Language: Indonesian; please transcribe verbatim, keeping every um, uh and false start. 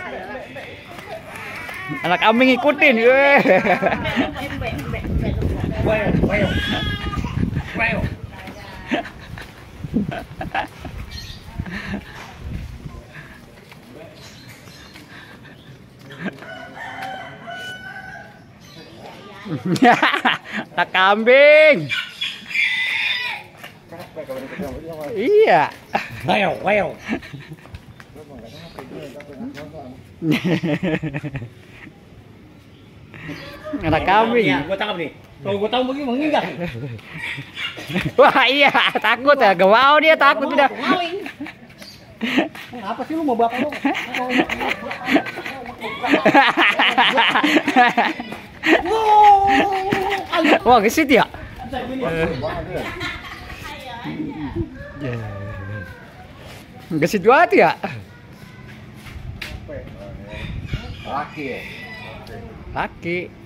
Anak kambing ngikutin. Weh. Anak kambing. Iya. Wow, wow. Anak kambing. Ya, gua tangkap nih. Kalau gua tahu begini mengingat. Wah iya, takut ya. Gak mau dia, takut udah. Apa sih lu mau bapak lu? Wah, gesit ya? Gesit banget ya? Laki ya? Laki.